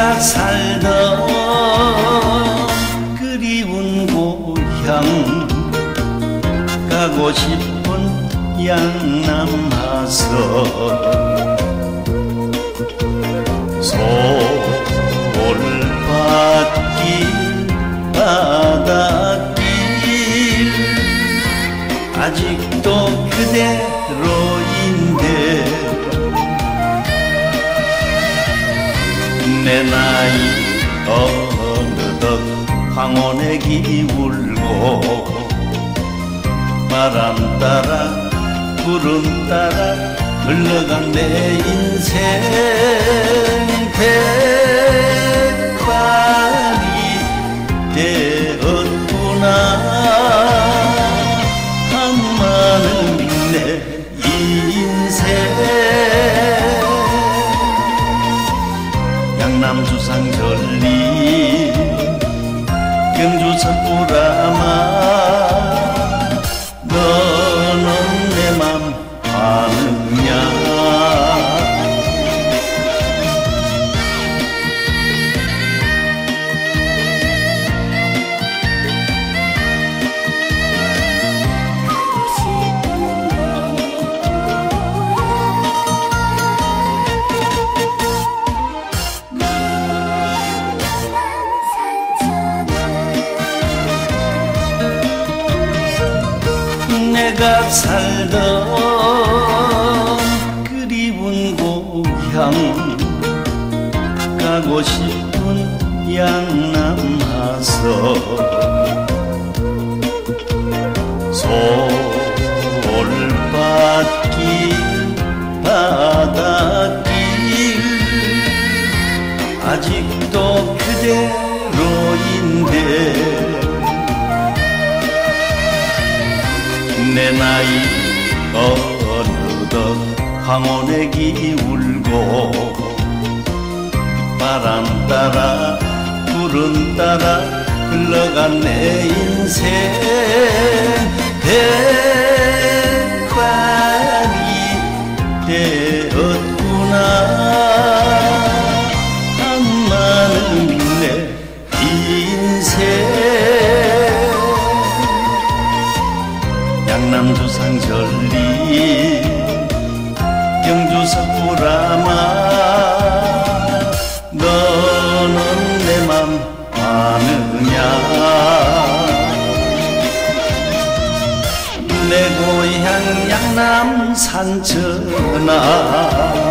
내가 살던 그리운 고향 가고 싶은 양남하서 솔밭길 바닷길 아직도 그대로인데 내 나이 어느덧 황혼의 기울고 바람 따라 구름 따라 흘러간 내 인생 백발이 되었구나. 한마는 내 인생 양남 주상 전리 경주 석굴아마 너는 내 맘 아느냐. 내가 살던 그리운 고향 가고 싶은 양남하서 솔밭길 바닷길 아직도 그대로인데 내 나이 어느덧 황혼의 기울고 바람 따라 구름 따라 흘러간 내 인생 백발이 되었구나. 한마는 내 인생 양남 주상 전리 경주 석굴아마 너는 내 맘 아느냐. 내 고향 양남 산천아